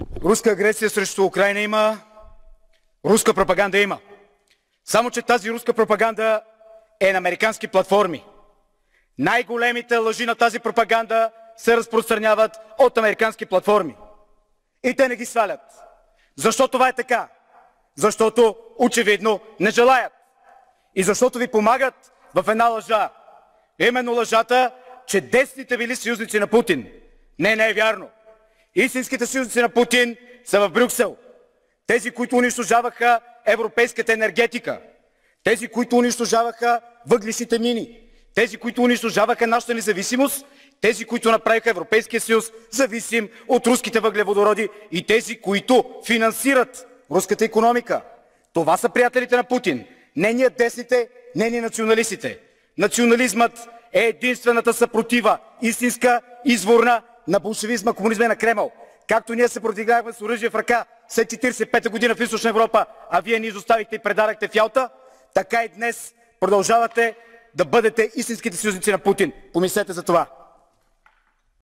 Руска агресия срещу Украйна има, руска пропаганда има. Само че тази руска пропаганда е на американски платформи. Най-големите лъжи на тази пропаганда се разпространяват от американски платформи. И те не ги свалят. Защо това е така? Защото очевидно не желаят. И защото ви помагат в една лъжа. Именно лъжата, че десните били съюзници на Путин. Не е вярно. Истинските съюзници на Путин са в Брюксел. Тези, които унищожаваха европейската енергетика. Тези, които унищожаваха въглищните мини. Тези, които унищожаваха нашата независимост. Тези, които направиха Европейския съюз зависим от руските въглеводороди. И тези, които финансират руската икономика. Това са приятелите на Путин. Не ние десните, не ние националистите. Национализмът е единствената съпротива, истинска, изворна на болшевизма, комунизма и на Кремъл. Както ние се противявахме с оръжие в ръка след 1945 година в Източна Европа, а вие ни изоставихте и предадахте в Ялта, така и днес продължавате да бъдете истинските съюзници на Путин. Помислете за това.